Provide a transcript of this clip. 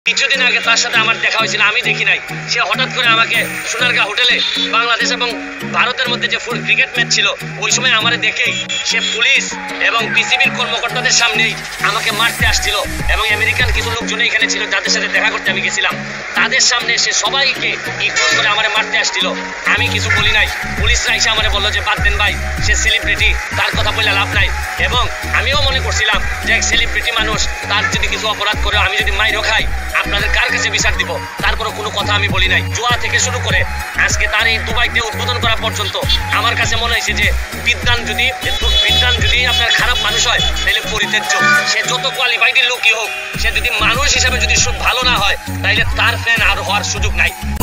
কিছুদিন আগে তার সাথে আমার দেখা হয়েছিল, আমি দেখি নাই। সে হঠাৎ করে আমাকে সোনারগাঁ হোটেলে বাংলাদেশ এবং ভারতের মধ্যে যে ফুল ক্রিকেট ম্যাচ ছিল ওই সময় আমারে দেখেই সে পুলিশ এবং বিসিবির কর্মকর্তাদের সামনেই আমাকে মারতে আসছিল এবং আমেরিকান কিছু লোকজন এখানে ছিল যাদের সাথে দেখা করতে আমি গেছিলাম, তাদের সামনে সে সবাইকে ইগনোর করে আমারে মারতে আসছিল। আমি কিছু বলি নাই। পুলিশরা এসে আমারে বললো যে বাদ দেন ভাই, সে সেলিব্রিটি, তার কথা বলে লাভ নাই। এবং আমিও মনে করছিলাম যে এক সেলিব্রিটি মানুষ, তার যদি কিছু অপরাধ করে আমি যদি মাইরও খাই আপনাদের কার কাছে বিচার দিব, তারপরে কোনো কথা আমি বলি নাই। জুয়া থেকে শুরু করে আজকে তার এই দুবাইতে উদ্বোধন করা পর্যন্ত আমার কাছে মনে হয়েছে যে বিদ্যান যদি আপনার খারাপ মানুষ হয় তাহলে পরিত্যাজ্য। সে যত কোয়ালিফাইড লোকই হোক, সে যদি মানুষ হিসাবে যদি ভালো না হয় তাহলে তার ফ্যান আর হওয়ার সুযোগ নাই।